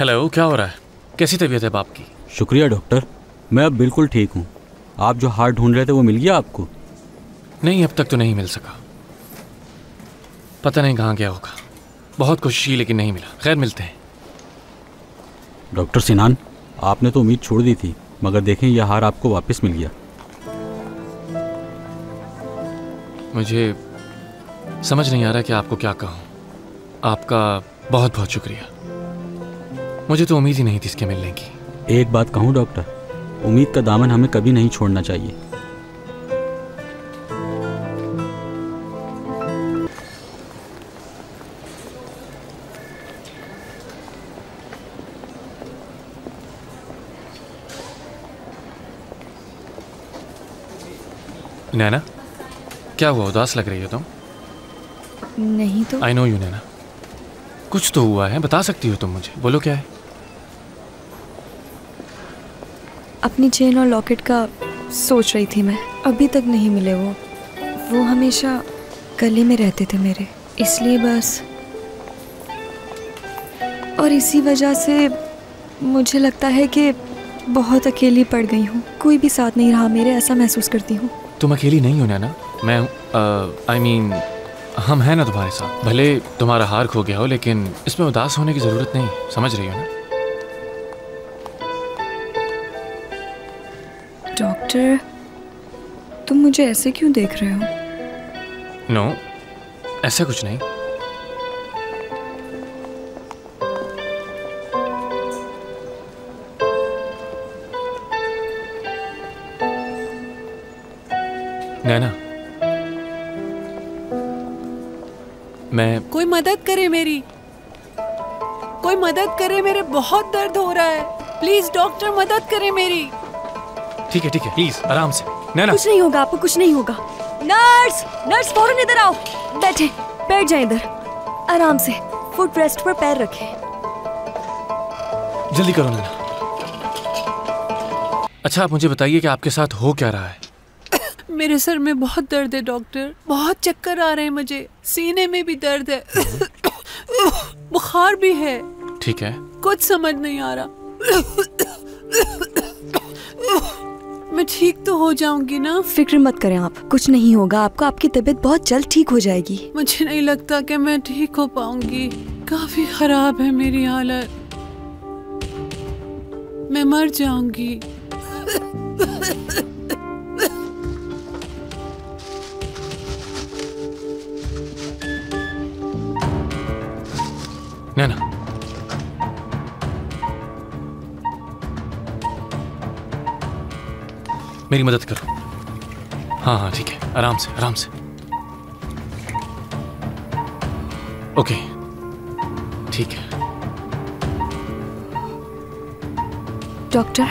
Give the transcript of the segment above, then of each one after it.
Hello, क्या हो रहा है? कैसी तबीयत है बाप की? शुक्रिया डॉक्टर, मैं अब बिल्कुल ठीक हूँ। आप जो हार्ट ढूंढ रहे थे वो मिल गया आपको? नहीं, अब तक तो नहीं मिल सका। पता नहीं कहाँ गया होगा। बहुत कोशिश की लेकिन नहीं मिला। खैर, मिलते हैं। डॉक्टर सिनान, आपने तो उम्मीद छोड़ दी थी, मगर देखें यह हार आपको वापस मिल गया। मुझे समझ नहीं आ रहा कि आपको क्या कहूँ। आपका बहुत बहुत शुक्रिया। मुझे तो उम्मीद ही नहीं थी इसके मिलने की। एक बात कहूँ डॉक्टर, उम्मीद का दामन हमें कभी नहीं छोड़ना चाहिए। नैना, क्या हुआ? उदास लग रही हो तुम। नहीं तो। आई नो यू नैना, कुछ तो हुआ है, बता सकती हो तुम मुझे। बोलो क्या है? अपनी चेन और लॉकेट का सोच रही थी मैं। अभी तक नहीं मिले वो हमेशा गले में रहते थे मेरे, इसलिए बस। और इसी वजह से मुझे लगता है कि बहुत अकेली पड़ गई हूँ। कोई भी साथ नहीं रहा मेरे, ऐसा महसूस करती हूँ। तुम अकेली नहीं हो नैना, मैं आई मीन हम हैं ना तुम्हारे साथ। भले तुम्हारा हार खो गया हो, लेकिन इसमें उदास होने की जरूरत नहीं। समझ रही हो ना? डॉक्टर, तुम मुझे ऐसे क्यों देख रहे हो? नो, ऐसा कुछ नहीं। नैना, मैं कोई मदद करे मेरी, कोई मदद करे, मेरे बहुत दर्द हो रहा है। प्लीज डॉक्टर, मदद करे मेरी। ठीक है प्लीज आराम से। नैना, कुछ नहीं होगा आपको, कुछ नहीं होगा। नर्स फौरन इधर आओ। बैठ जाए इधर, आराम से। फुट रेस्ट पर पैर रखें। जल्दी करो नैना। अच्छा, आप मुझे बताइए कि आपके साथ हो क्या रहा है? मेरे सर में बहुत दर्द है डॉक्टर, बहुत चक्कर आ रहे हैं मुझे। सीने में भी दर्द है, बुखार भी है। ठीक है, कुछ समझ नहीं आ रहा। मैं ठीक तो हो जाऊंगी ना? फिक्र मत करें आप, कुछ नहीं होगा आपको। आपकी तबीयत बहुत जल्द ठीक हो जाएगी। मुझे नहीं लगता कि मैं ठीक हो पाऊंगी। काफी खराब है मेरी हालत, मैं मर जाऊंगी। नैना, मेरी मदद करो। हाँ ठीक है, आराम से। ओके, ठीक है। डॉक्टर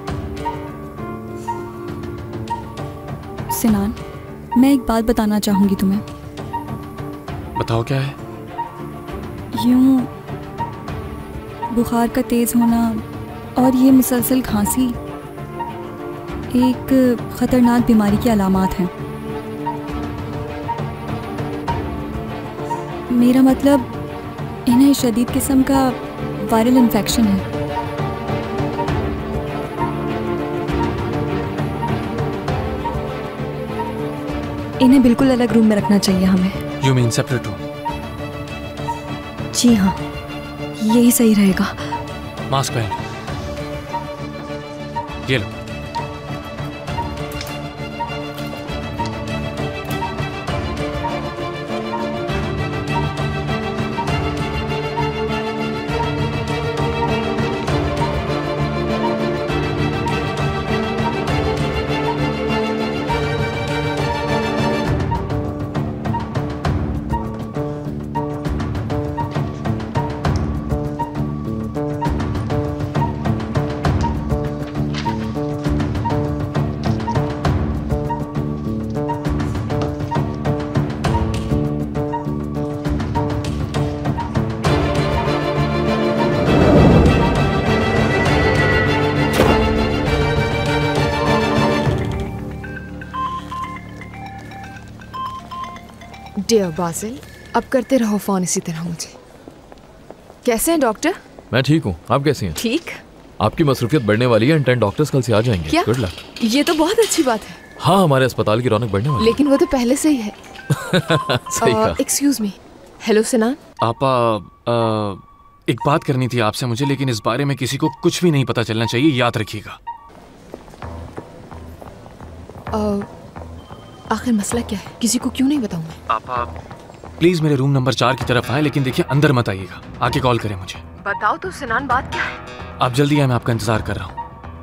सिनान, मैं एक बात बताना चाहूंगी तुम्हें। बताओ क्या है? यूं बुखार का तेज होना और ये मुसलसल खांसी एक खतरनाक बीमारी की अलामात हैं। मेरा मतलब इन्हें शदीद किस्म का वायरल इन्फेक्शन है। इन्हें बिल्कुल अलग रूम में रखना चाहिए हमें। You mean separate room? जी हाँ, यही सही रहेगा। मास्क पहन, ये लो। डियर बासिल, अब करते रहो फ़ोन इसी तरह मुझे। कैसे हैं डॉक्टर? मैं ठीक हूँ, आप कैसी हैं? ठीक। आपकी मसरूफियत बढ़ने वाली है एंड 10 डॉक्टर्स कल से आ जाएंगे। क्या? Good luck. ये तो बहुत अच्छी बात है। हाँ, हमारे अस्पताल की रौनक बढ़ने वाली है। लेकिन वो तो पहले से ही है। सही कहा। Excuse me. Hello Sinan. आपा, एक बात करनी थी आपसे मुझे, लेकिन इस बारे में किसी को कुछ भी नहीं पता चलना चाहिए, याद रखिएगा। आखिर मसला क्या है? किसी को क्यों नहीं बताऊं मैं? आपा प्लीज मेरे रूम नंबर 4 की तरफ आए, लेकिन देखिए अंदर मत आइएगा, आके कॉल करें मुझे। बताओ तो सिनान, बात क्या है? आप जल्दी आए, मैं आपका इंतजार कर रहा हूँ।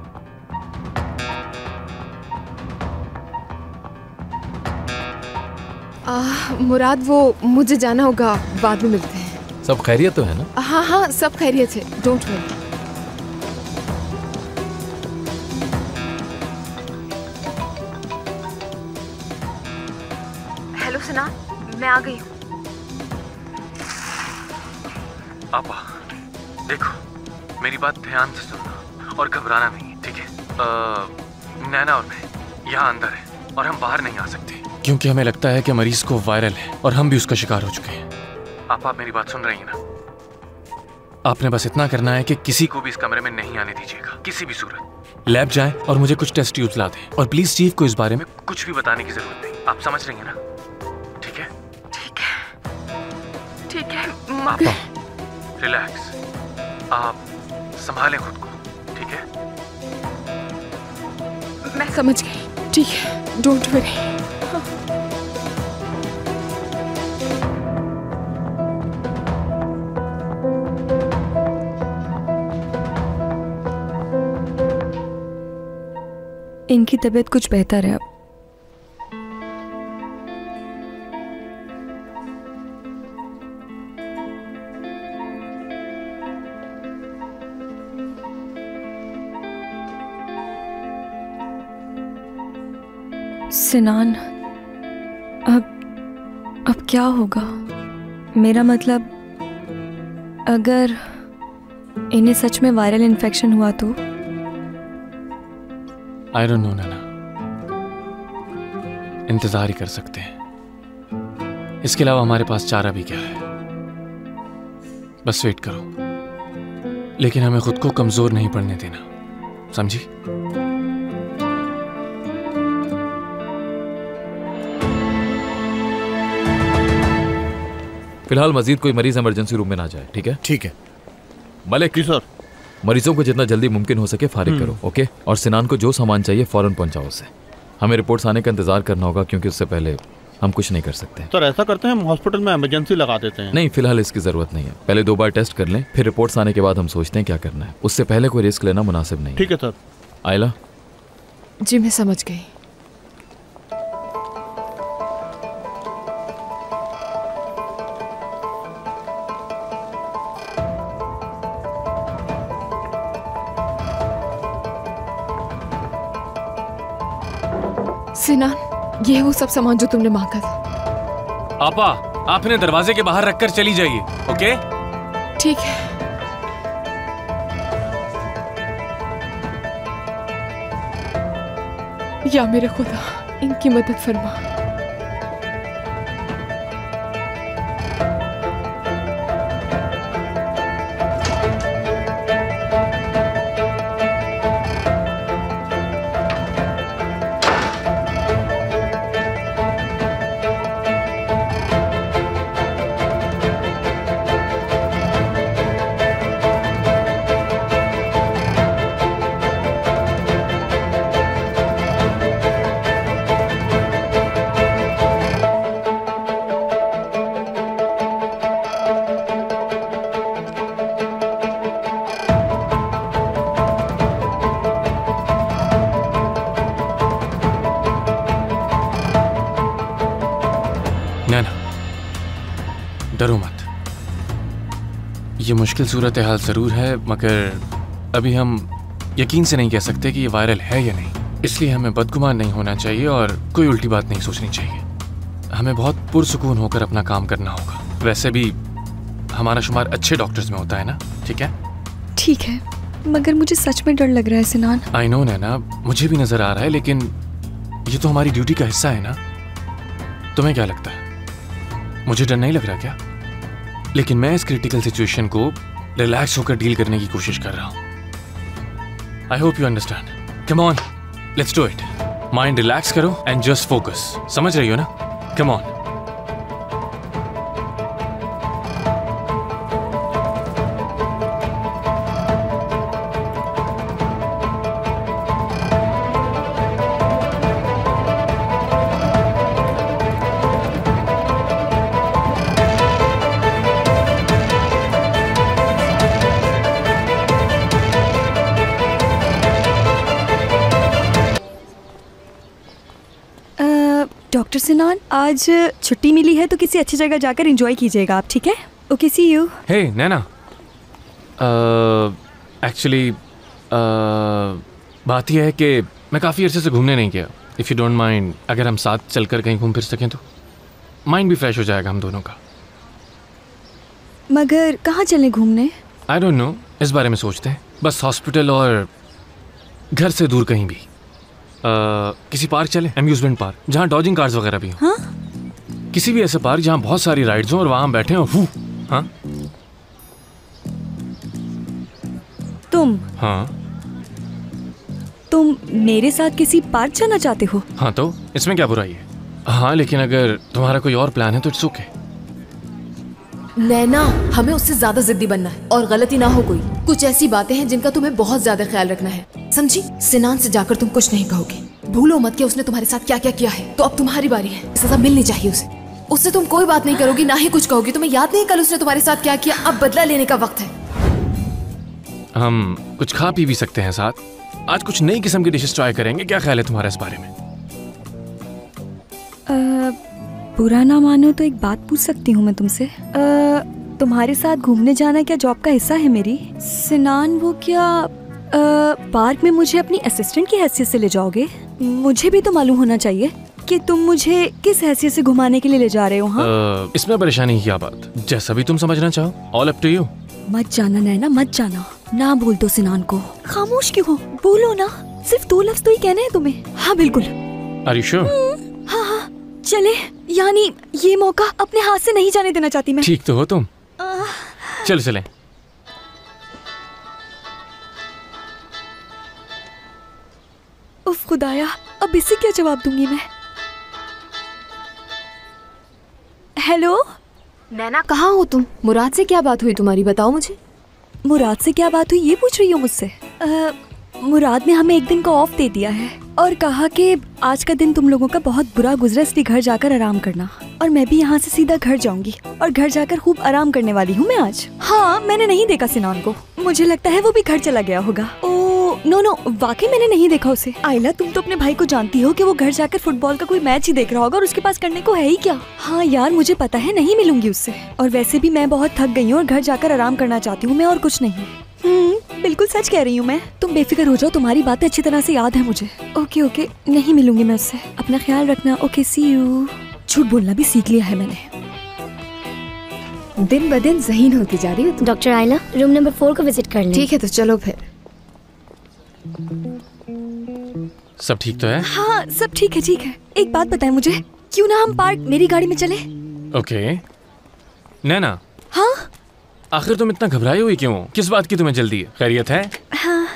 मुराद, वो मुझे जाना होगा, बाद में मिलते हैं। सब खैरियत तो है ना? हाँ हाँ, सब खैरियत है, डोंट वरी। हेलो सिनान, मैं आ गई हूँ। आपा देखो, मेरी बात ध्यान से सुनना और घबराना नहीं, ठीक है? नैना और मैं यहाँ अंदर हैं और हम बाहर नहीं आ सकते क्योंकि हमें लगता है कि मरीज को वायरल है और हम भी उसका शिकार हो चुके हैं। आप मेरी बात सुन रही हैं ना? आपने बस इतना करना है कि किसी को भी इस कमरे में नहीं आने दीजिएगा, किसी भी सूरत। लैब जाएं और मुझे कुछ टेस्ट ट्यूब्स ला दें, और प्लीज चीफ को इस बारे में कुछ भी बताने की जरूरत नहीं। आप समझ रही हैं ना? ठीक है? ठीक है, ठीक है। आपा रिलैक्स, आप संभालें खुद को, ठीक है? मैं समझ गई, ठीक है, डोंट वरी। इनकी तबीयत कुछ बेहतर है अब। सिनान, अब क्या होगा? मेरा मतलब, अगर इन्हें सच में वायरल इन्फेक्शन हुआ तो? आई डोंट नो नैना, इंतजार ही कर सकते हैं, इसके अलावा हमारे पास चारा भी क्या है। बस वेट करो, लेकिन हमें खुद को कमजोर नहीं पड़ने देना, समझी? फिलहाल मजीद कोई मरीज इमरजेंसी रूम में ना जाए, ठीक है? ठीक है मलिक। सर। मरीजों को जितना जल्दी मुमकिन हो सके फारिग करो, ओके? और सिनान को जो सामान चाहिए फौरन पहुंचाओ उसे। हमें रिपोर्ट्स आने का इंतजार करना होगा क्योंकि उससे पहले हम कुछ नहीं कर सकते। सर ऐसा करते हैं, हम हॉस्पिटल में इमरजेंसी लगा देते हैं। नहीं, फिलहाल इसकी जरूरत नहीं है। पहले 2 बार टेस्ट कर लें, फिर रिपोर्ट्स आने के बाद हम सोचते हैं क्या करना है। उससे पहले कोई रिस्क लेना मुनासिब नहीं। ठीक है सर। आयला। जी मैं समझ गई। सिनान, ये है वो सब सामान जो तुमने मांगा था। आपा, आप इन्हें दरवाजे के बाहर रखकर चली जाइए, ओके? ठीक है। या मेरे खुदा, इनकी मदद फरमा। डरो मत, ये मुश्किल सूरत हाल ज़रूर है, मगर अभी हम यकीन से नहीं कह सकते कि ये वायरल है या नहीं। इसलिए हमें बदगुमान नहीं होना चाहिए और कोई उल्टी बात नहीं सोचनी चाहिए। हमें बहुत पुरसुकून होकर अपना काम करना होगा। वैसे भी हमारा शुमार अच्छे डॉक्टर्स में होता है ना, ठीक है? ठीक है, मगर मुझे सच में डर लग रहा है सिनान। आई नो नैना, मुझे भी नज़र आ रहा है, लेकिन ये तो हमारी ड्यूटी का हिस्सा है ना। तुम्हें क्या लगता है, मुझे डर नहीं लग रहा क्या? लेकिन मैं इस क्रिटिकल सिचुएशन को रिलैक्स होकर डील करने की कोशिश कर रहा हूँ। I hope you understand. Come on, let's do it. Mind relax करो एंड जस्ट फोकस। समझ रही हो ना? Come on. डॉक्टर सिनान, आज छुट्टी मिली है तो किसी अच्छी जगह जाकर एंजॉय कीजिएगा आप, ठीक है? Okay, see you. Hey Naina, actually बात यह है कि मैं काफ़ी अरसे से घूमने नहीं गया। इफ़ यू डोंट माइंड, अगर हम साथ चलकर कहीं घूम फिर सकें तो माइंड भी फ्रेश हो जाएगा हम दोनों का। मगर कहाँ चलें घूमने? आई डोंट नो, इस बारे में सोचते हैं। बस हॉस्पिटल और घर से दूर कहीं भी। किसी पार्क चले, अम्यूजमेंट पार्क, जहाँ डॉजिंग कार्स वगैरह भी हों। हाँ? किसी भी ऐसे पार्क जहाँ बहुत सारी राइड्स हों और वहाँ बैठे हों। हाँ तुम मेरे साथ किसी पार्क जाना चाहते हो? हाँ, तो इसमें क्या बुराई है? हाँ, लेकिन अगर तुम्हारा कोई और प्लान है तो इट्स ओके। नैना, हमें उससे ज्यादा जिद्दी बनना है और गलती ना हो कोई। कुछ ऐसी बातें हैं जिनका तुम्हें बहुत ज्यादा ख्याल रखना है, समझी? सिनान से जाकर तुम कुछ नहीं कहोगे। भूलो मत कि उसने तुम्हारे साथ क्या क्या किया है। तो अब तुम्हारी बारी है, सजा मिलनी चाहिए उसे। उससे तुम कोई बात नहीं करोगी, ना ही कुछ कहोगी। तुम्हें याद नहीं कल उसने तुम्हारे साथ क्या किया? अब बदला लेने का वक्त है। हम कुछ खा पी भी सकते हैं साथ। आज कुछ नई किस्म की डिशेस ट्राई करेंगे। क्या ख्याल है तुम्हारा इस बारे में? बुरा ना मानो तो एक बात पूछ सकती हूँ मैं तुमसे? तुम्हारे साथ घूमने जाना क्या जॉब का हिस्सा है मेरी? सिनान, वो क्या पार्क में मुझे अपनी असिस्टेंट की हैसियत से ले जाओगे? मुझे भी तो मालूम होना चाहिए कि तुम मुझे किस हैसियत से घुमाने के लिए ले जा रहे हो। हाँ? इसमें परेशानी की क्या बात, जैसा भी तुम समझना चाहो, ऑल अप टू यू। मत जाना नैना, मत जाना। ना बोल दो सिनान को। खामोश क्यों हो? बोलो ना, सिर्फ 2 लफ्ज तो ही कहने हैं तुम्हें। हाँ बिल्कुल। Are you sure? हाँ, चले। यानी ये मौका अपने हाथ से नहीं जाने देना चाहती मैं। ठीक तो हो तुम। चल चलें। उफ खुदाया, अब इससे क्या जवाब दूंगी मैं? हेलो नैना, कहाँ हो तुम? मुराद से क्या बात हुई तुम्हारी, बताओ मुझे। मुराद से क्या बात हुई ये पूछ रही हो मुझसे? मुराद ने हमें एक दिन का ऑफ दे दिया है और कहा कि आज का दिन तुम लोगों का बहुत बुरा गुजरा, इसलिए घर जाकर आराम करना। और मैं भी यहाँ से सीधा घर जाऊंगी और घर जाकर खूब आराम करने वाली हूँ मैं आज। हाँ, मैंने नहीं देखा सिनान को। मुझे लगता है वो भी घर चला गया होगा। नो, वाकई मैंने नहीं देखा उसे। आयला, तुम तो अपने भाई को जानती हो कि वो घर जाकर फुटबॉल का कोई मैच ही देख रहा होगा और उसके पास करने को है ही क्या। हाँ यार, मुझे पता है नहीं मिलूंगी उससे। और वैसे भी मैं बहुत थक गई हूँ और घर जाकर आराम करना चाहती हूँ मैं, और कुछ नहीं। बिल्कुल सच कह रही हूँ मैं। तुम बेफिक्र हो जाओ, तुम्हारी बातें अच्छी तरह से याद है मुझे। ओके, नहीं मिलूंगी मैं उससे। अपना ख्याल रखना। Okay, see you. झूठ बोलना भी सीख लिया है मैंने। दिन ब दिन ज़हीन होती जा रही हो तुम। डॉक्टर आयला, रूम नंबर 4 को विजिट कर लें। ठीक है, तो चलो फिर। सब ठीक तो है? हाँ, सब ठीक है। एक बात बताएं मुझे, क्यों ना हम पार्क मेरी गाड़ी में चले? ओके। नैना। हाँ? आखिर तुम इतना घबराई हुई क्यों? किस बात की तुम्हें जल्दी है? खैरियत है? हाँ।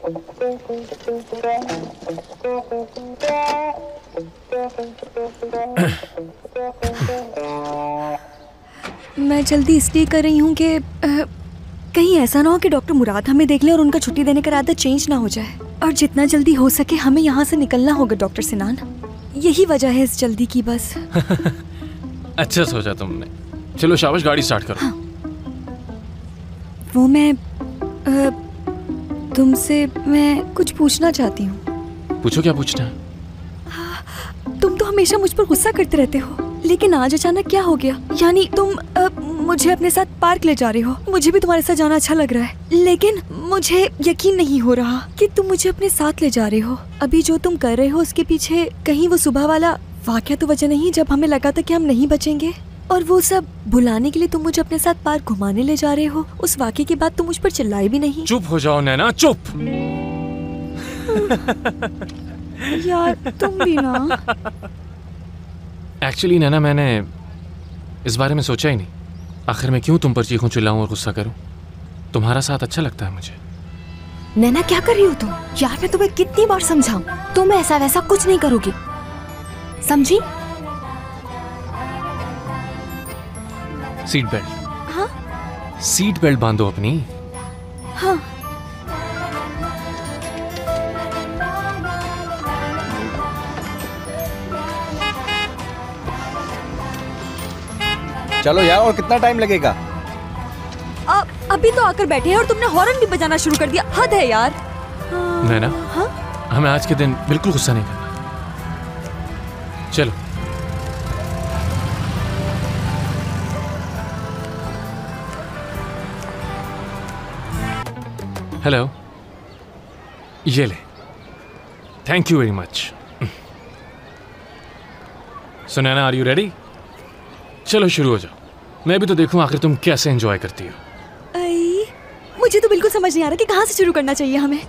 मैं जल्दी इसलिए कर रही हूँ कि कहीं ऐसा ना हो कि डॉक्टर मुराद हमें देख ले और उनका छुट्टी देने का इरादा चेंज ना हो जाए। और जितना जल्दी हो सके हमें यहाँ से निकलना होगा डॉक्टर सिनान। यही वजह है इस जल्दी की बस। अच्छा सोचा तुमने। चलो शाबाश, गाड़ी स्टार्ट करो। हाँ। वो मैं तुमसे मैं कुछ पूछना चाहती हूँ। पूछो, क्या पूछना है? तुम तो हमेशा मुझ पर गुस्सा करते रहते हो, लेकिन आज अचानक क्या हो गया? यानी तुम मुझे अपने साथ पार्क ले जा रहे हो। मुझे भी तुम्हारे साथ जाना अच्छा लग रहा है, लेकिन मुझे यकीन नहीं हो रहा कि तुम मुझे अपने साथ ले जा रहे हो। अभी जो तुम कर रहे हो उसके पीछे कहीं वो सुबह वाला वाकया तो वजह नहीं जब हमें लगा था कि हम नहीं बचेंगे? और वो सब भुलाने के लिए तुम मुझे अपने साथ पार्क घुमाने ले जा रहे हो। उस वाकये के बाद तुम मुझ पर चिल्लाई भी नहीं। चुप हो जाओ नैना, चुप। यार तुम भी ना। एक्चुअली नैना, मैंने इस बारे में सोचा ही नहीं। आखिर मैं क्यों तुम पर चीखूं चिल्लाऊं और गुस्सा करूं? तुम्हारा साथ अच्छा लगता है मुझे। नैना क्या कर रही हो तुम? यार मैं तुम्हें कितनी बार समझाऊं, तुम ऐसा वैसा कुछ नहीं करोगी, समझी? Seat belt. हाँ सीट बेल्ट बांधो अपनी। हाँ। चलो यार, और कितना टाइम लगेगा? अभी तो आकर बैठे हैं और तुमने हॉर्न भी बजाना शुरू कर दिया, हद है यार। नैना, हाँ? हमें आज के दिन बिल्कुल गुस्सा नहीं करना। चलो। हेलो, ये ले। Thank you very much. So Naina, are you ready? चलो शुरू हो जाओ, मैं भी तो देखूं आखिर तुम कैसे एंजॉय करती हो। मुझे तो बिल्कुल समझ नहीं आ रहा कि कहाँ से शुरू करना चाहिए हमें।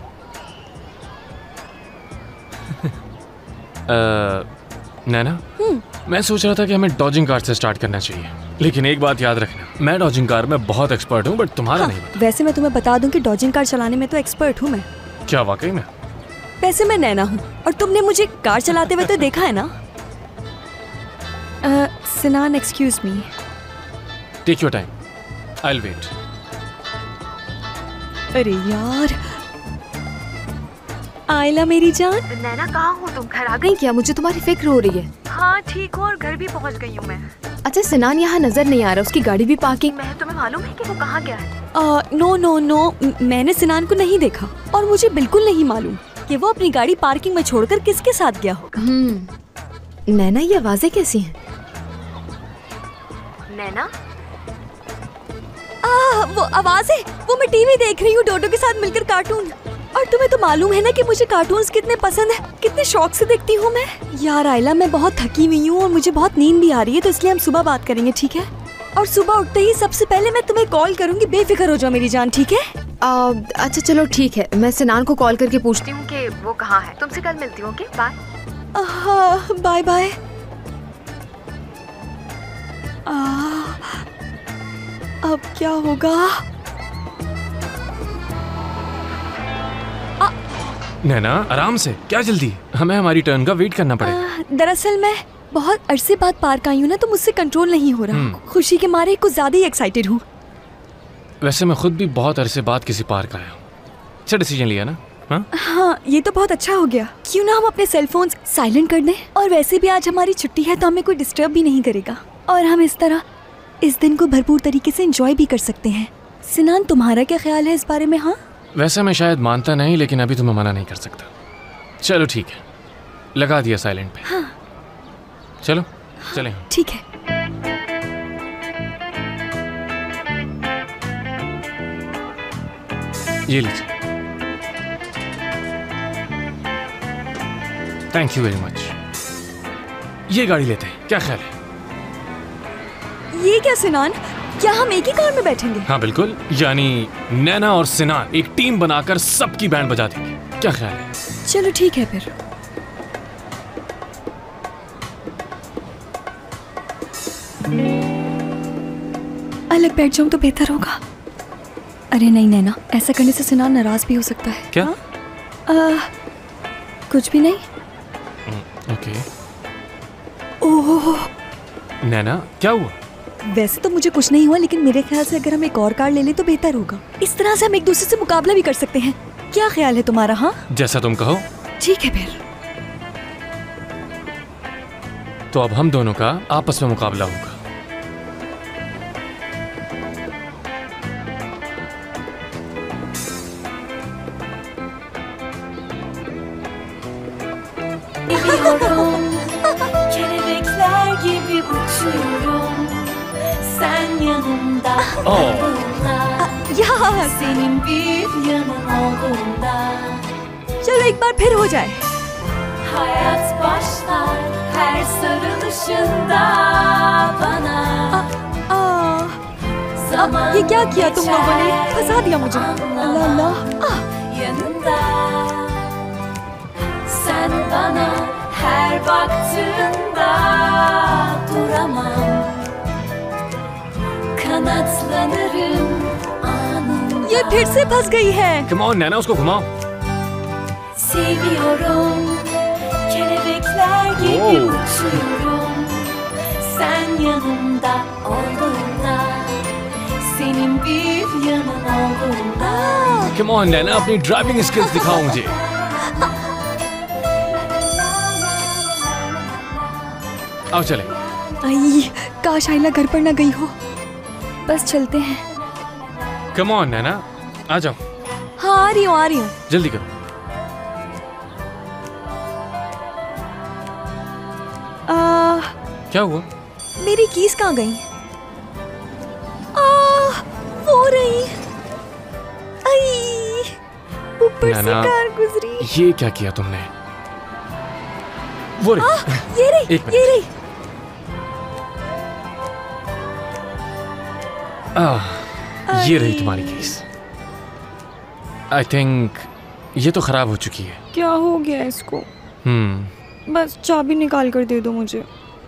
नैना, मैं सोच रहा था कि हमें डॉजिंग कार से स्टार्ट करना चाहिए, लेकिन एक बात याद रखना, मैं डॉजिंग कार में बहुत एक्सपर्ट हूँ, बट तुम्हारा नहीं पता। वैसे मैं तुम्हें बता दूं कि डॉजिंग कार चलाने में तो एक्सपर्ट हूँ मैं। क्या वाकई में? वैसे मैं नैना हूँ और तुमने मुझे कार चलाते हुए तो देखा है ना। Sinan, excuse me. Take your time, I will wait. अरे यार, आयला मेरी जान। नैना कहाँ हो तुम? घर आ गई क्या? मुझे तुम्हारी फिक्र हो रही है। हाँ ठीक हूँ और घर भी पहुँच गई हूँ मैं। अच्छा, सिनान यहाँ नजर नहीं आ रहा, उसकी गाड़ी भी पार्किंग में है। तुम्हें मालूम है कि वो कहाँ गया है? नो नो नो, मैंने सिनान को नहीं देखा और मुझे बिल्कुल नहीं मालूम कि वो अपनी गाड़ी पार्किंग में छोड़कर किसके साथ गया होगा। नैना, ये आवाजें कैसी हैं? नैना, वो आवाज़ है, वो मैं टीवी देख रही हूँ डोडो के साथ मिलकर कार्टून। और तुम्हें तो मालूम है ना कि मुझे कार्टून्स कितने पसंद है, कितने शौक से देखती हूँ मैं। यार आयला, मैं बहुत थकी हुई हूँ और मुझे बहुत नींद भी आ रही है, तो इसलिए हम सुबह बात करेंगे, ठीक है? और सुबह उठते ही सबसे पहले मैं तुम्हें कॉल करूंगी, बेफिक्र हो जाओ मेरी जान, ठीक है? अच्छा चलो ठीक है, मैं सिनान को कॉल करके पूछती हूँ कि वो कहाँ है। तुमसे कल मिलती हूँ, ओके? बाय। हाँ बाय बाय। अब क्या होगा? नैना, आराम से, क्या जल्दी? हमें हमारी टर्न का वेट करना पड़ेगा। दरअसल मैं बहुत अरसे बाद पार्क आई हूँ ना, तो मुझसे कंट्रोल नहीं हो रहा। खुशी के मारे कुछ ज्यादा ही एक्साइटेड हूँ। वैसे मैं खुद भी बहुत अरसे बाद किसी पार्क आया हूँ। अच्छा डिसीजन लिया ना? हाँ, ये तो बहुत अच्छा हो गया। क्यों ना हम अपने सेल फोन साइलेंट कर दें? और वैसे भी आज हमारी छुट्टी है, तो हमें कोई डिस्टर्ब भी नहीं करेगा और हम इस तरह इस दिन को भरपूर तरीके से एंजॉय भी कर सकते हैं। सिनान, तुम्हारा क्या ख्याल है इस बारे में? हाँ, वैसे मैं शायद मानता नहीं, लेकिन अभी तुम्हें मना नहीं कर सकता। चलो ठीक है, लगा दिया साइलेंट पे। हाँ। चलो चलें। ठीक है। ये लीजिए। Thank you very much. ये गाड़ी लेते हैं, क्या ख्याल है? ये क्या सिनान, क्या हम एक ही कार में बैठेंगे? हाँ बिल्कुल, यानी नैना और सिनान एक टीम बनाकर सबकी बैंड बजा देंगे, क्या ख्याल है? चलो ठीक है फिर। अलग बैठ जाऊं तो बेहतर होगा। अरे नहीं नैना, ऐसा करने से सिनान नाराज भी हो सकता है। क्या? कुछ भी नहीं। ओके। ओह नैना, क्या हुआ? वैसे तो मुझे कुछ नहीं हुआ, लेकिन मेरे ख्याल से अगर हम एक और कार ले लें तो बेहतर होगा। इस तरह से हम एक दूसरे से मुकाबला भी कर सकते हैं। क्या ख्याल है तुम्हारा? हाँ जैसा तुम कहो। ठीक है फिर। तो अब हम दोनों का आपस में मुकाबला होगा। Kelebekler gibi uçuyorum. Sen yanımda olduğunda. Ya senin bir yanın olduğunda. चलो एक बार फिर हो जाए। Hayat başlar her sarılışında bana. ये क्या किया तुम लोगों ने? फंसा दिया मुझे। अल्लाह अल्लाह। Yanında. Sen bana her baktığında duramam. Kanatlanırım anında. ये ये फिर से फंस गई है। कम ऑन नैना, उसको घुमाओ। Seviyorum, kelebekler gibi uçuyorum. Sen yanımda olduğunda, senin bir yanın olduğunda. Come on Naina, अपनी ड्राइविंग स्किल्स दिखाओ मुझे। आओ चले। आई, काश आइला घर पर ना गई हो। बस चलते हैं। कम ऑन नैना, आ जाओ। हाँ आ रही हूँ। जल्दी करो। क्या हुआ? मेरी कीज कहाँ गई? वो रही। आई, ऊपर से कार गुजरी। ये क्या किया तुमने? वो रही। ये रही। ये रही तुम्हारी केस। आई थिंक ये तो खराब हो चुकी है। क्या हो गया इसको? बस चाबी निकाल कर दे दो मुझे।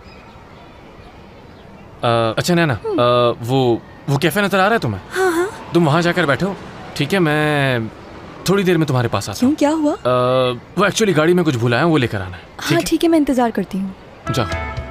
अच्छा नैना, वो कैफे नजर आ रहा है तुम्हें? हाँ। तुम वहां जाकर बैठो, ठीक है? मैं थोड़ी देर में तुम्हारे पास आता हूँ। क्यों, क्या हुआ? वो एक्चुअली गाड़ी में कुछ भूला है, वो लेकर आना है। हाँ ठीक है, मैं इंतजार करती हूँ। जाओ।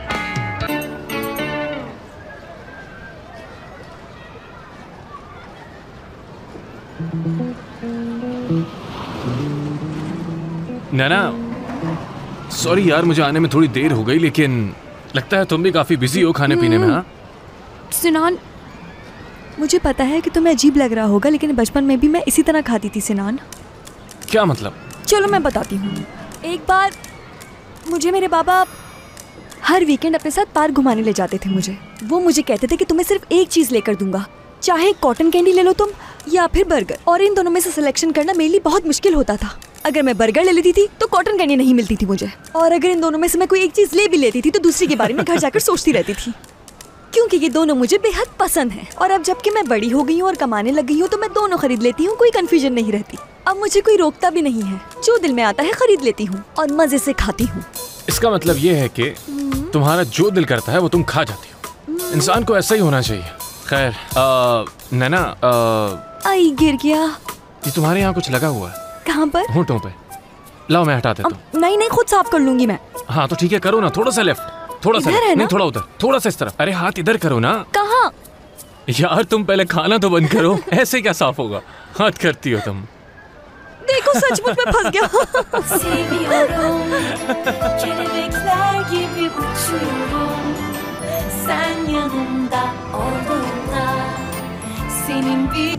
नैना, सॉरी यार, मुझे आने में थोड़ी देर हो गई, लेकिन लगता है तुम भी काफी बिजी हो खाने पीने में। हाँ सिनान, मुझे पता है कि तुम्हें अजीब लग रहा होगा, लेकिन बचपन में भी मैं इसी तरह खाती थी सिनान। क्या मतलब? चलो मैं बताती हूँ। एक बार मुझे मेरे बाबा हर वीकेंड अपने साथ पार्क घुमाने ले जाते थे। वो मुझे कहते थे कि तुम्हें सिर्फ एक चीज लेकर दूंगा, चाहे कॉटन कैंडी ले लो तुम या फिर बर्गर, और इन दोनों में से सिलेक्शन करना मेरे लिए बहुत मुश्किल होता था। अगर मैं बर्गर ले लेती थी तो कॉटन कैंडी नहीं मिलती थी मुझे, और अगर इन दोनों में से मैं कोई एक चीज ले भी लेती थी तो दूसरी के बारे में घर जाकर सोचती रहती थी, क्योंकि ये दोनों मुझे बेहद पसंद हैं। और अब जबकि मैं बड़ी हो गई हूँ और कमाने लग गई हूँ तो मैं दोनों खरीद लेती हूँ, कोई कंफ्यूजन नहीं रहती। अब मुझे कोई रोकता भी नहीं है, जो दिल में आता है खरीद लेती हूँ और मजे से खाती हूँ। इसका मतलब ये है कि तुम्हारा जो दिल करता है वो तुम खा जाती हो। इंसान को ऐसा ही होना चाहिए। खैर नैना, आई गिर गया। ये तुम्हारे यहाँ कुछ लगा हुआ है। कहाँ पर? होंठों पे। लाओ मैं हटा देता हूँ। नहीं, खुद साफ कर लूंगी मैं। हाँ तो ठीक है, करो ना, थोड़ा सा लेफ्ट, थोड़ा सा लेफ्ट, नहीं थोड़ा उधर, थोड़ा सा इस तरफ। अरे हाथ इधर करो ना। कहाँ? यार तुम पहले खाना तो बंद करो, ऐसे क्या साफ होगा? हाथ करती हो तुम। देखो सचमुच में फंस गया। Seviyorum, kelebekler gibi uçuyorum. Sen yanımda olduğunda, senin bir...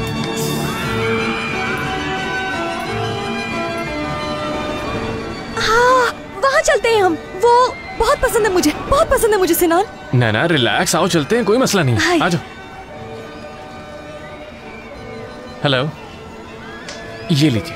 हाँ, वहाँ चलते हैं हम। वो बहुत पसंद है मुझे, बहुत पसंद है मुझे सिनान। नैना रिलैक्स, आओ चलते हैं, कोई मसला नहीं, आ जाओ। हेलो, ये लीजिए।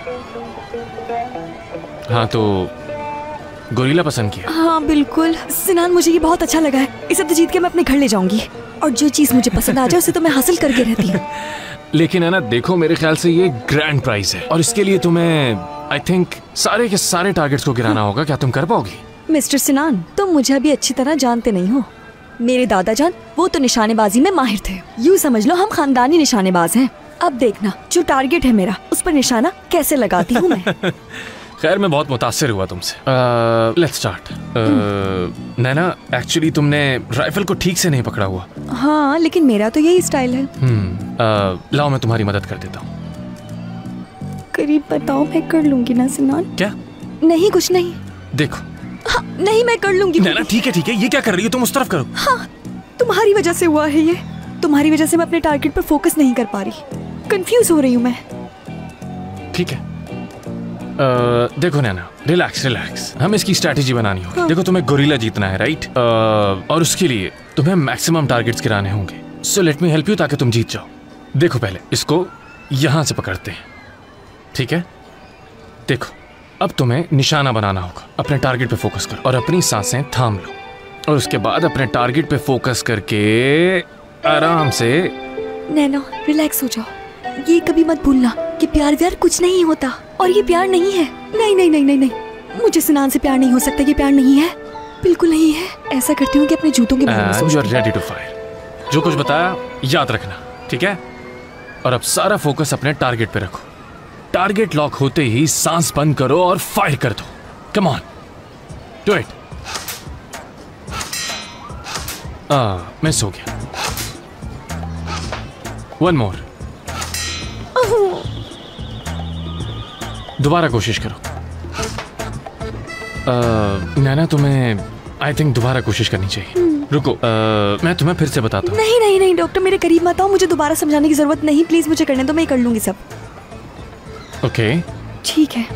हाँ तो गोरिल्ला पसंद किया? हाँ बिल्कुल सिनान, मुझे ये बहुत अच्छा लगा है। इसे तो जीत के मैं अपने घर ले जाऊंगी, और जो चीज मुझे पसंद आ जाए उसे तो मैं हासिल करके रहती हूँ। लेकिन है ना, देखो मेरे ख्याल से ये ग्रैंड प्राइज है, और इसके लिए तुम्हें आई थिंक सारे के सारे टारगेट्स को गिराना होगा। क्या तुम कर पाओगी? मिस्टर सिनान, तुम मुझे अभी अच्छी तरह जानते नहीं हो। मेरे दादाजान वो तो निशानेबाजी में माहिर थे, यूँ समझ लो हम खानदानी निशानेबाज हैं। अब देखना जो टारगेट है मेरा, उस पर निशाना कैसे लगाती हूँ मैं। खैर मैं बहुत मुतासिर हुआ तुमसे। Let's start. नैना, एक्चुअली तुमने राइफल को ठीक से नहीं पकड़ा हुआ। हाँ लेकिन मेरा तो यही स्टाइल है। लाओ मैं तुम्हारी मदद कर देता हूँ। करीब बताओ, मैं कर लूंगी ना सिनान। क्या? नहीं कुछ नहीं। देखो। हाँ, नहीं मैं कर लूंगी। नैना ठीक है, ये क्या कर रही हो तुम? उस तरफ करो। हाँ, तुम्हारी वजह से हुआ है ये। तुम्हारी वजह से मैं अपने टारगेट पर फोकस नहीं कर पा रही, कंफ्यूज हो रही हूँ मैं। ठीक है, देखो नैना, रिलैक्स, हमें इसकी स्ट्रैटेजी बनानी होगी। देखो तुम्हें गोरिल्ला जीतना है, राइट? और उसके लिए तुम्हें मैक्सिमम टारगेट्स गिराने होंगे। So let me help you ताकि तुम जीत जाओ। देखो पहले इसको यहाँ से पकड़ते हैं, ठीक है? देखो अब तुम्हें निशाना बनाना होगा। अपने टारगेट पे फोकस करो और अपनी सांसें थाम लो, और उसके बाद अपने टारगेट पे फोकस करके आराम से। नैनो रिलैक्स हो जाओ, ये कभी मत भूलना कि प्यार व्यार कुछ नहीं होता, और ये प्यार नहीं है। नहीं नहीं नहीं नहीं नहीं, मुझे सिनान से प्यार नहीं हो सकता, ये प्यार नहीं है, बिल्कुल नहीं है। ऐसा करती हूँ कि अपने जूतों के बारे में सोचती हूँ। Ready to fire. जो कुछ बताया याद रखना, ठीक है? और अब सारा फोकस अपने टारगेट पे रखो। टारगेट लॉक होते ही सांस बंद करो और फायर कर दो। Come on, do it. Miss हो गया। One more. दोबारा कोशिश करो। नैना, तुम्हें आई थिंक दोबारा कोशिश करनी चाहिए। रुको, मैं तुम्हें फिर से बताता हूँ। नहीं नहीं नहीं डॉक्टर, मेरे करीब मत आओ, मुझे दोबारा समझाने की जरूरत नहीं। प्लीज मुझे करने दो, मैं कर लूंगी सब। ओके ठीक है।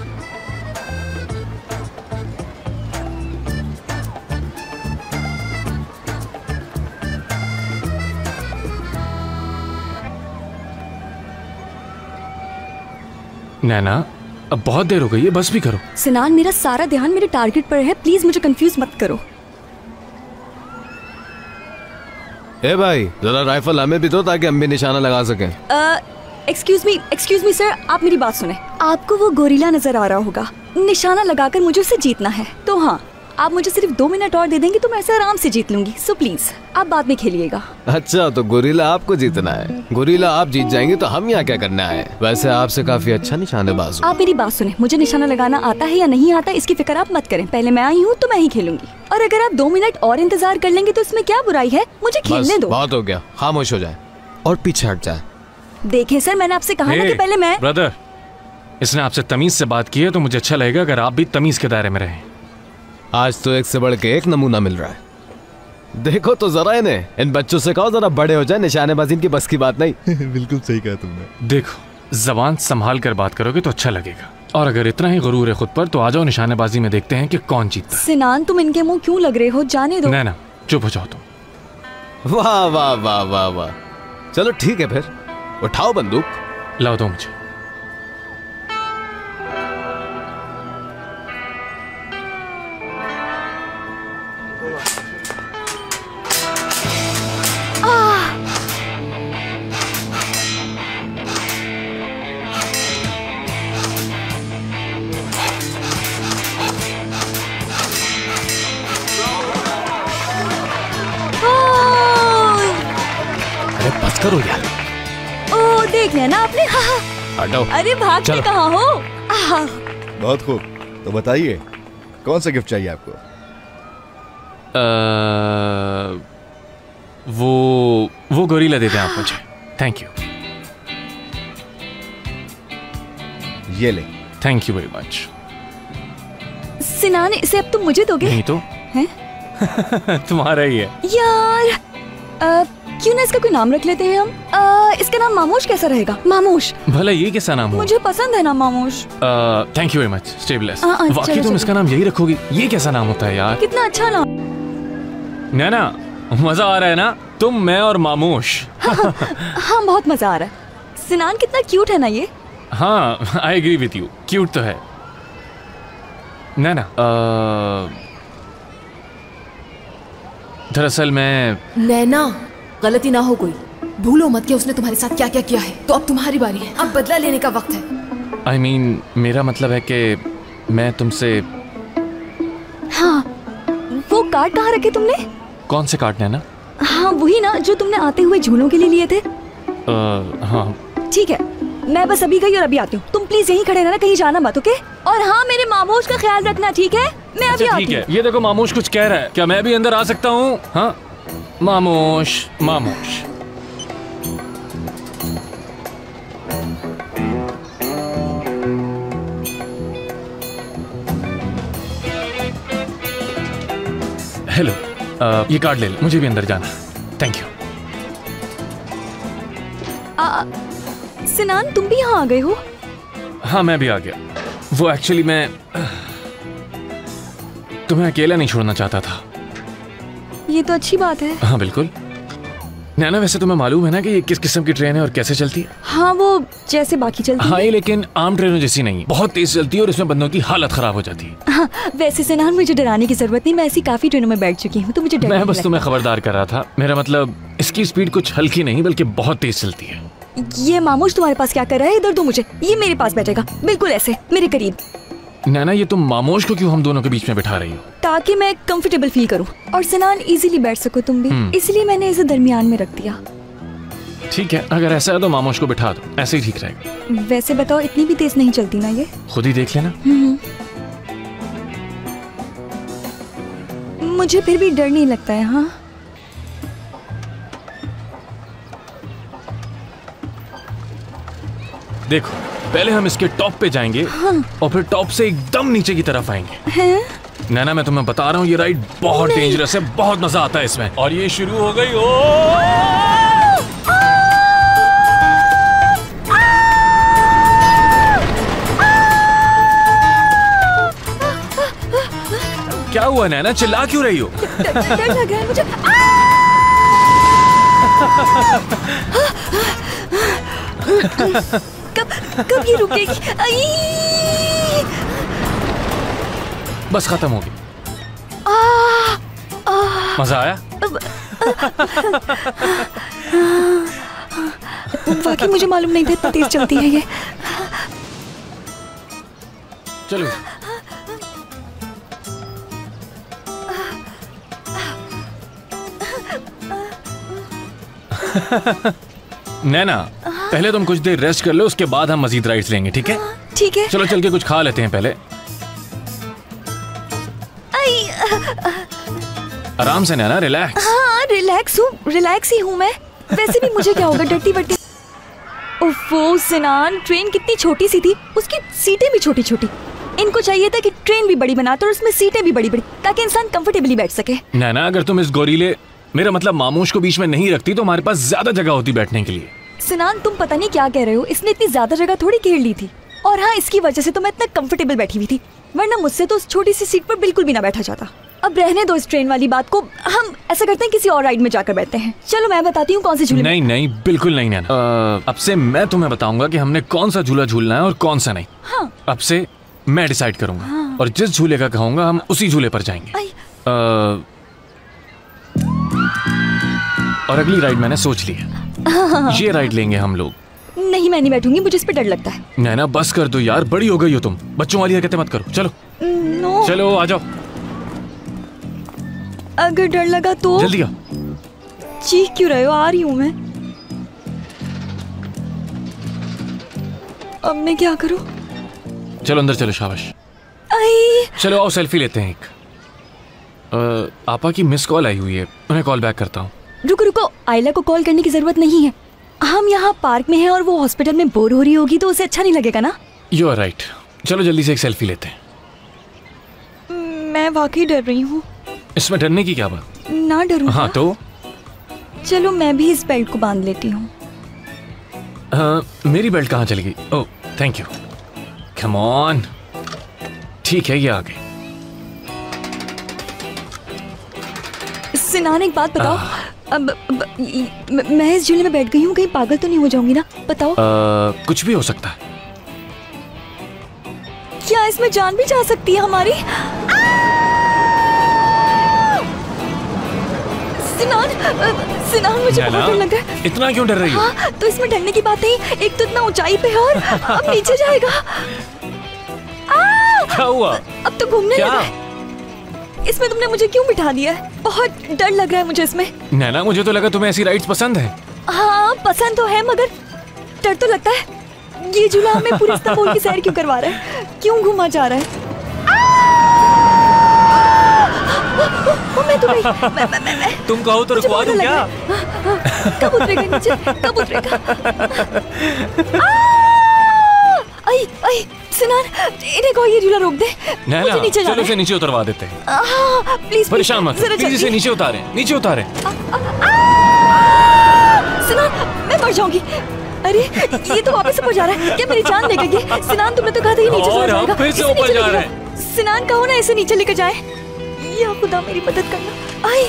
नैना, अब बहुत देर हो गई है, बस भी करो। सिनान, मेरा सारा ध्यान मेरे टारगेट पर है, प्लीज मुझे कंफ्यूज मत करो। ए भाई, जरा राइफल हमें भी दो ताकि हम भी निशाना लगा सकें। एक्सक्यूज मी सर, आप मेरी बात सुने। आपको वो गोरिल्ला नजर आ रहा होगा, निशाना लगाकर मुझे उसे जीतना है। तो हाँ, आप मुझे सिर्फ 2 मिनट और दे देंगे तो मैं ऐसे आराम से जीत लूंगी। सो प्लीज आप बाद में खेलिएगा। अच्छा, तो गोरिल्ला आपको जीतना है। गोरिल्ला आप जीत जाएंगे तो हम यहाँ क्या करना है? वैसे आपसे काफी अच्छा निशानेबाज हूँ। आप मेरी बात सुने, मुझे निशाना लगाना आता है या नहीं आता इसकी फिक्र आप मत करें। पहले मैं आई हूँ तो मैं ही खेलूंगी, और अगर आप 2 मिनट और इंतजार कर लेंगे तो इसमें क्या बुराई है? मुझे खेलने दो। बहुत हो गया, खामोश हो जाए और पीछे हट जाए। देखें सर, मैंने आपसे कहा ना कि पहले मैं। ब्रदर, इसने आपसे तमीज से बात की है तो मुझे अच्छा लगेगा अगर आप भी तमीज के दायरे में रहें। आज तो एक से बढ़ के एक नमूना मिल रहा है। देखो तो जरा इन्हें, इन बच्चों से कहो जरा बड़े हो जाए, निशानेबाजी की बस की बात नहीं। बिल्कुल सही कहा तुमने। देखो, जबान संभाल कर बात करोगे तो अच्छा लगेगा, और अगर इतना ही गुरूर है खुद पर तो आ जाओ निशानेबाजी में देखते हैं कि कौन जीतता है। सिनान, तुम इनके मुंह क्यों लग रहे हो? जाने दो। ना चुप हो जाओ तुम। वाह वाह वाह वाह वाह। चलो ठीक है, फिर उठाओ बंदूक। लाओ दो मुझे। करो यार। ओ, देख लिया ना आपने। हटो। अरे भागते कहाँ हो? बहुत खूब, तो बताइए कौन सा गिफ्ट चाहिए आपको? वो गोरिल्ला दे दें आप मुझे। Thank you. ये ले। Thank you very much. Sinan, इसे अब तुम मुझे दोगे? नहीं तो हैं? तुम्हारा ही है यार। क्यों ना इसका कोई नाम रख लेते हैं हम? इसका नाम मामोश कैसा रहेगा? मामोश। भला ये कैसा नाम हो? मुझे पसंद है ना मामोश। Thank you very much. Stay blessed. वाकई चलो, तुम इसका नाम यही रखोगी? ये कैसा नाम होता है यार? कितना अच्छा नाम। नैना, मजा आ रहा है ना? तुम, मैं और मामोश। हाँ, बहुत मजा आ रहा है। सिनान, कितना क्यूट है ना ये। हाँ, I agree with you, cute तो है। नैना, दरअसल मैं। नैना, गलती ना हो कोई, भूलो मत कि उसने तुम्हारे साथ क्या क्या किया है। तो अब तुम्हारी बारी है, अब बदला लेने का वक्त है। I mean, मेरा मतलब है कि मैं तुमसे। हाँ, वो कार्ड कहाँ रखे तुमने? कौन से कार्ड? नैना? हाँ, वही ना जो तुमने आते हुए झूलों के लिए लिए थे। हाँ ठीक है, मैं बस अभी गई और अभी आती हूँ। तुम प्लीज यहीं खड़े रहना, कहीं जाना मत, ओके? और हाँ, मेरे मामोश का ख्याल रखना, ठीक है? मैं अभी आती हूँ। ये देखो, मामोश कुछ कह रहा है, क्या मैं भी अंदर आ सकता हूँ? हाँ, मामोश मामोश। हेलो, ये कार्ड ले लो, मुझे भी अंदर जाना। Thank you. सिनान, तुम भी यहाँ आ गए हो? हाँ, मैं भी आ गया। वो एक्चुअली मैं तुम्हें अकेला नहीं छोड़ना चाहता था। ये तो अच्छी बात है। हाँ बिल्कुल। नैना, वैसे तुम्हें मालूम है ना कि ये किस किस्म की ट्रेन है और कैसे चलती है? हाँ, वो जैसे बाकी चलती है। हाँ, लेकिन आम ट्रेनों जैसी नहीं, बहुत तेज चलती है और इसमें बंदों की हालत खराब हो जाती है। हाँ, वैसे सिनान, मुझे डराने की जरूरत नहीं, मैं ऐसी काफी ट्रेनों में बैठ चुकी हूँ, तो मुझे डर मैं नहीं बस लगता। तुम्हें खबरदार कर रहा था। मेरा मतलब इसकी स्पीड कुछ हल्की नहीं बल्कि बहुत तेज चलती है। ये मामोश तुम्हारे पास क्या कर रहा है? इधर दो मुझे। ये मेरे पास बैठेगा, बिल्कुल ऐसे मेरे करीब। नैना, ये तुम मामोश को क्यों हम दोनों के बीच में बिठा रही हो? ताकि मैं कंफर्टेबल फील करूं और सिनान इजीली बैठ सको तुम भी, इसलिए मैंने इसे दरमियान में रख दिया। ठीक है, अगर ऐसा है तो मामोश को बिठा दो, ऐसे ही ठीक रहेगा। वैसे बताओ, इतनी भी तेज नहीं चलती ना ये? खुद ही देख लेना। मुझे फिर भी डर नहीं लगता है। हाँ, देखो, पहले हम इसके टॉप पे जाएंगे। हाँ। और फिर टॉप से एकदम नीचे की तरफ आएंगे। हैं? नैना, मैं तुम्हें बता रहा हूँ, ये राइड बहुत डेंजरस है, बहुत मजा आता है इसमें। और ये शुरू हो गई। क्या हुआ नैना, चिल्ला क्यों रही हो? डर लग रहा है मुझे। कब ये रुकेगी? बस खत्म हो गई। मजा आया? वाकई मुझे मालूम नहीं था इतना तेज चलती है ये। चलो। नैना, पहले तुम कुछ देर रेस्ट कर लो, उसके बाद हम मजीद राइड्स लेंगे, ठीक है? ठीक है। चलो चल के कुछ खा लेते हैं पहले। आराम से नैना, रिलैक्स। हाँ, रिलैक्स ही हूँ मैं। वैसे भी मुझे क्या होगा, डरती बट्टी। ओफो सिनान, ट्रेन कितनी छोटी सी थी, उसकी सीटें भी छोटी छोटी। इनको चाहिए था कि ट्रेन भी बड़ी बनाते और उसमें सीटें भी बड़ी बड़ी, ताकि इंसान कंफर्टेबली बैठ सके। नैना, अगर तुम इस गोरीले, मेरा मतलब मामूश को बीच में नहीं रखती तो हमारे पास ज्यादा जगह होती बैठने के लिए। सिनान, तुम पता नहीं क्या कह रहे हो, इसने इतनी ज्यादा जगह थोड़ी घेर ली थी। और हाँ, इसकी वजह से तो मैं इतना कंफर्टेबल बैठी हुई थी, वरना मुझसे तो उस छोटी सी सीट पर बिल्कुल भी ना बैठा जाता। अब रहने दो इस ट्रेन वाली बात को, हम ऐसा करते हैं किसी और राइड में जाकर बैठते हैं। चलो मैं बताती हूँ कौन से झूले। नहीं, बिल्कुल नहीं नैना। अब से मैं तुम्हें बताऊंगा कि हमने कौन सा झूला झूलना है और कौन सा नहीं। हाँ। अब से मैं डिसाइड करूंगा। हाँ। और जिस झूले का कहूंगा हम उसी झूले पर जाएंगे। और अगली राइड मैंने सोच ली है। ये राइड लेंगे हम लोग। नहीं, मैं नहीं बैठूंगी, मुझे इस पे डर लगता है। नैना, बस कर दो यार, बड़ी हो गई हो तुम, बच्चों वाली हरकतें मत करो। चलो नो। चलो आ जाओ। अगर डर लगा तो जल्दी आओ। चीख क्यों रहे हो? आ रही हूँ मैं। अब मैं क्या करूँ? चलो अंदर चलो, शाबाश। चलो आओ, सेल्फी लेते हैं एक। आपा की मिस कॉल आई हुई है, उन्हें कॉल बैक करता हूँ। रुको, आयला को कॉल करने की जरूरत नहीं है। हम यहाँ पार्क में हैं और वो हॉस्पिटल में बोर हो रही होगी तो उसे अच्छा नहीं लगेगा ना। You are right. चलो जल्दी से एक सेल्फी लेते हैं। मैं वाकई डर रही हूँ। इसमें डरने की क्या बात? ना डरूं? हाँ तो चलो मैं भी इस बेल्ट को बांध लेती हूँ। मेरी बेल्ट कहाँ चली गई? Oh thank you. Come on. ठीक है, ये आ गए। सिनान, एक बात बताओ, अब मैं इस झूले में बैठ गई हूँ, कहीं पागल तो नहीं हो जाऊंगी ना? बताओ। कुछ भी हो सकता है। क्या इसमें जान भी जा सकती है हमारी? सिनान, मुझे बहुत डर लग रहा है। इतना क्यों डर रही हो? हाँ, तो इसमें डरने की बात नहीं, एक तो इतना ऊंचाई पे है और अब नीचे जाएगा। क्या हुआ? अब तो घूमने लगा है। इसमें तुमने मुझे क्यों बिठा दिया है? बहुत डर लग रहा है मुझे इसमें। नैना, मुझे तो लगा तुम्हें ऐसी राइड्स पसंद है। हाँ पसंद तो है, मगर डर तो लगता है। ये झूला हमें पूरी इस्तांबुल की सैर क्यों करवा रहा है? क्यों घुमा जा रहा है? मैं तो नहीं। तुम कहो तो रुकवा दूं क्या? कब उतरेगा नीचे? कब उतरेगा? आई सिनान, इन्हें कहो ये झूला रोक दे। मुझे नीचे चलो, इसे नीचे उतरवा देते हैं। प्लीज परेशान मत, प्लीज इसे नीचे उतारें, नीचे उतारें। सिनान, मैं मर जाऊंगी। अरे ये तो वापस ऊपर जा रहा है, क्या मेरी जान लेगा ये? सिनान, तुमने तो कहा था ये नीचे चला जाएगा। फिर से ऊपर जा रहा है। सिनान, कहो ना इसे नीचे लेकर जाए। या खुदा मेरी मदद करना। आई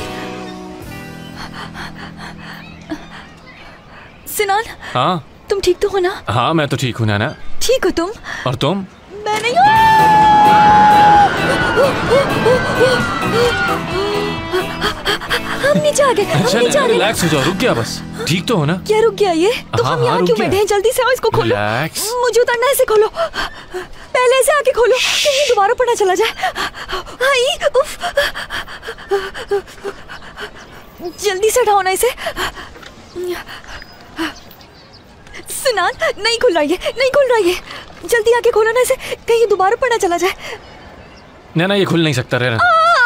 सिनान। हाँ तुम ठीक तो हो ना? हाँ मैं तो ठीक हूँ ना। ठीक हो तुम? और तुम? मैं नहीं। हम नीचे आ गए। अच्छा रिलैक्स हो जाओ, रुक गया बस। ठीक तो हो ना? क्या रुक गया ये? तो हम यहाँ क्यों बैठे हैं? जल्दी से आओ, इसको खोलो। मुझे उतरना है, इसे खोलो। पहले से आके खोलो, कहीं दोबारा पड़ा चला जाए। जल्दी से हटाओ ना इसे। सिनान, नहीं खुल रहा ये, नहीं खुल रहा ये। जल्दी आके खोलो ना इसे, कहीं ये दोबारा पड़ा चला जाए। नैना ये खुल नहीं सकता, रहना।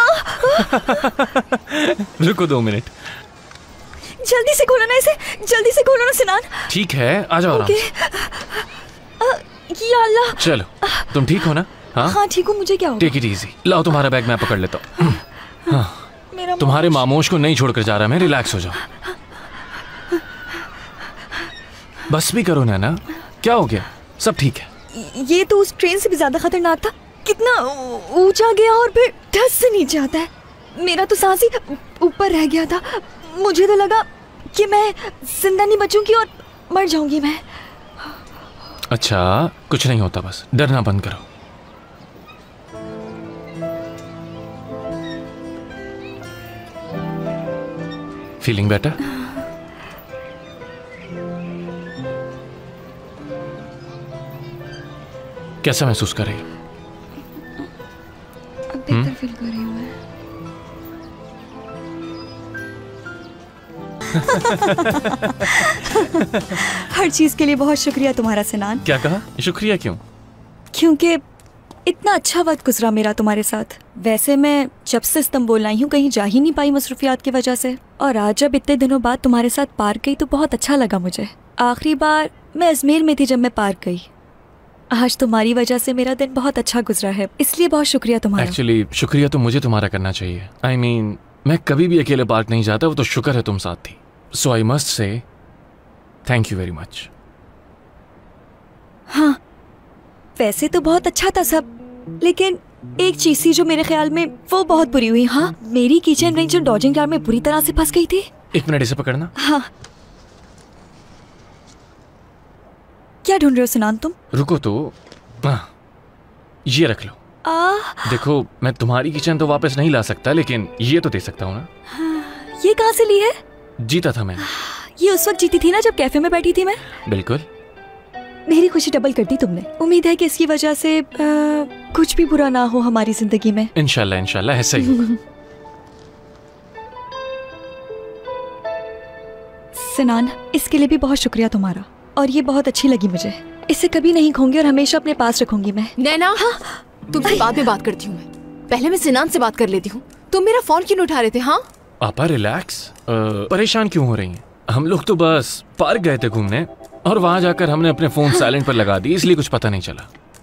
रुको 2 मिनट। जल्दी से खोलो ना इसे, जल्दी से खोलो ना सिनान। ठीक है, आ जाओ आराम से। या अल्लाह। चलो, तुम ठीक हो ना? हाँ ठीक हूँ, मुझे क्या होगा? Take it easy. लाओ तुम्हारा बैग मैं पकड़ लेता हूँ। हाँ, तुम्हारे मामोश को नहीं छोड़कर जा रहा मैं, रिलैक्स हो जाओ। बस भी करो नैना, क्या हो गया? सब ठीक है। ये तो उस ट्रेन से भी ज्यादा खतरनाक था। कितना ऊंचा गया और फिर धस से नीचे आता है। मेरा तो सांस ही ऊपर रह गया था। मुझे तो लगा कि मैं जिंदा नहीं बचूंगी और मर जाऊंगी मैं। अच्छा, कुछ नहीं होता, बस डरना बंद करो। Feeling better? कैसा महसूस कर रही? अब बेहतर फील कर रही हूँ मैं। हर चीज के लिए बहुत शुक्रिया तुम्हारा सिनान। क्या कहा? शुक्रिया क्यों? क्योंकि इतना अच्छा वक्त गुजरा मेरा तुम्हारे साथ। वैसे मैं जब से इस्तांबुल आई हूँ कहीं जा ही नहीं पाई मसरूफियात की वजह से, और आज जब इतने दिनों बाद तुम्हारे साथ पार्क गई तो बहुत अच्छा लगा मुझे। आखिरी बार मैं अजमेर में थी जब मैं पार्क गई। आज तुम्हारी वजह से मेरा दिन बहुत अच्छा गुजरा है, इसलिए बहुत शुक्रिया तुम्हारा। एक्चुअली शुक्रिया तो मुझे तुम्हारा करना चाहिए। I mean, मैं कभी भी अकेले पार्क नहीं जाता, वो तो शुक्र है तुम साथ थी। So I must say thank you very much. हाँ, वैसे तो बहुत अच्छा था सब, लेकिन एक चीज थी जो मेरे ख्याल में वो बहुत बुरी हुई। हाँ, मेरी किचन रिंग जो डॉजिंग जार में बुरी तरह से फंस गई थी। 1 मिनट इसे पकड़ना। हाँ, क्या ढूंढ रहे हो सिनान तुम? रुको तो, ये रख लो। देखो, मैं तुम्हारी किचन तो वापस नहीं ला सकता, लेकिन ये तो दे सकता हूँ ना। हाँ, ये कहाँ से ली है? जीता था मैंने। ये उस वक्त जीती थी ना जब कैफे में बैठी थी मैं? बिल्कुल। मेरी खुशी डबल कर दी तुमने। उम्मीद है कि इसकी वजह से कुछ भी बुरा ना हो हमारी जिंदगी में। इंशाल्लाह इंशाल्लाह ऐसा ही होगा। सिनान, इसके लिए भी बहुत शुक्रिया तुम्हारा, और ये बहुत अच्छी लगी मुझे। इसे कभी नहीं खोऊंगी और हमेशा अपने पास रखूंगी मैं। नैना, हाँ? तुमसे बाद में बात करती हूँ मैं। पहले मैं सिनान से बात कर लेती हूँ। तुम मेरा फोन क्यों उठा रहे थे? हाँ आपा रिलैक्स। परेशान क्यों हो रही हैं? हम लोग तो बस पार्क गए थे घूमने, और वहां जाकर हमने अपने फोन साइलेंट पर लगा दी, इसलिए कुछ पता नहीं चला।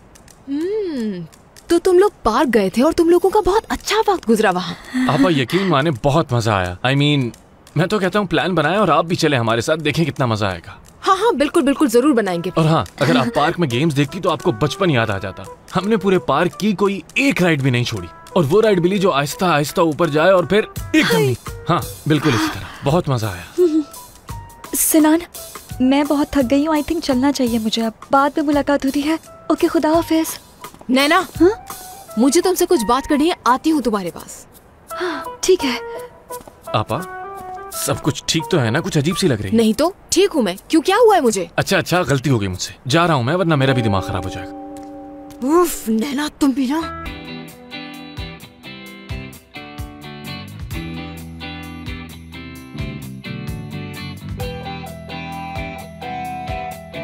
तो तुम लोग पार्क गए थे और तुम लोगों का बहुत अच्छा वक्त गुजरा वहाँ। आपा यकीन माने बहुत मजा आया। I mean, मैं तो कहता हूँ प्लान बनाएं और आप भी चले हमारे साथ, देखें कितना मजा आएगा। हाँ हाँ बिल्कुल बिल्कुल, जरूर बनाएंगे। और हाँ, अगर आप पार्क में गेम्स देखती तो आपको बचपन याद आ जाता। हमने पूरे पार्क की कोई एक राइड भी नहीं छोड़ी, और वो राइड मिली जो आहिस्ता आहिस्ता ऊपर जाए और फिर एकदम नहीं। हाँ बिल्कुल इसी तरह, बहुत मजा आया। सिनान, मैं बहुत थक गई हूँ, आई थिंक चलना चाहिए मुझे अब। बाद में मुलाकात होती है। ओके, खुदा हाफिज। नैना, मुझे तुमसे कुछ बात करनी है, आती हूँ तुम्हारे पास। हाँ ठीक है। आपा, सब कुछ ठीक तो है ना? कुछ अजीब सी लग रही है। नहीं तो ठीक हूँ मैं। क्यों, क्या हुआ है मुझे? अच्छा, गलती हो गई मुझसे। जा रहा हूँ मैं, वरना मेरा भी दिमाग खराब हो जाएगा। उफ, नैना तुम भी ना।